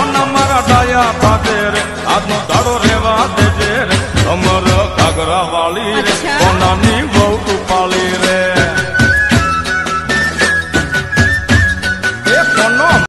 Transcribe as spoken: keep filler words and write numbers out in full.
કોના મારા ડાયા ભાગે રે આજનો દાડો રેવા દેજે રે અમર ઘાઘરા વાળી રે કોનાની બહુ તું પાળી રે